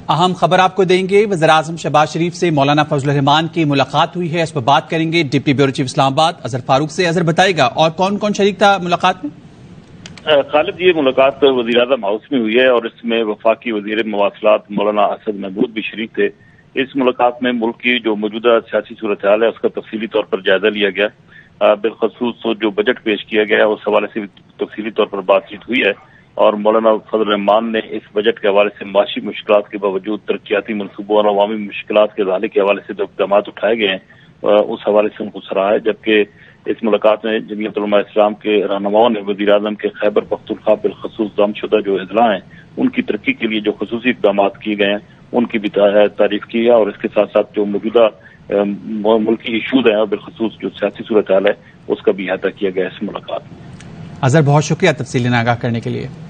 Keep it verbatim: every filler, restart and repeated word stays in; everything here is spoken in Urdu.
اہم خبر آپ کو دیں گے، وزیراعظم شہباز شریف سے مولانا فضل الرحمان کی ملاقات ہوئی ہے، اس پر بات کریں گے ڈپٹی بیورو چیف اسلام آباد اظہر فاروق سے۔ اظہر بتائے گا اور کون کون شریک تھا ملاقات میں؟ خالد، یہ ملاقات وزیراعظم ہاؤس میں ہوئی ہے اور اس میں وفاقی وزیر مواصلات مولانا اسد محمود بھی شریک تھے۔ اس ملاقات میں ملک کی جو موجودہ سیاسی صورتحال ہے اس کا تفصیلی طور پر جائزہ لیا گیا، بالخصوص جو بجٹ پیش کیا گیا ہے اس حوالے سے تفصیلی طور پر بات چیت ہوئی ہے اور مولانا فضل الرحمان نے اس بجٹ کے حوالے سے معاشی مشکلات کے باوجود ترقیاتی منصوبوں اور عوامی مشکلات کے حل کے حوالے سے جو اقدامات اٹھائے گئے ہیں اس حوالے سے ان کو سراہا ہے، جبکہ اس ملاقات میں جمعیت علماء اسلام کے رہنماؤں نے وزیر اعظم کے خیبر پختونخوا بالخصوص ضم شدہ جو اضلاع ہیں ان کی ترقی کے لیے جو خصوصی اقدامات کیے گئے ہیں ان کی بھی تعریف کی ہے اور اس کے ساتھ ساتھ جو موجودہ ملکی ایشوز ہیں اور بالخصوص جو سیاسی صورتحال ہے اس کا بھی احاطہ کیا گیا اس ملاقات میں۔ اظہر، بہت شکریہ تفصیلی آگاہ کرنے کے لیے۔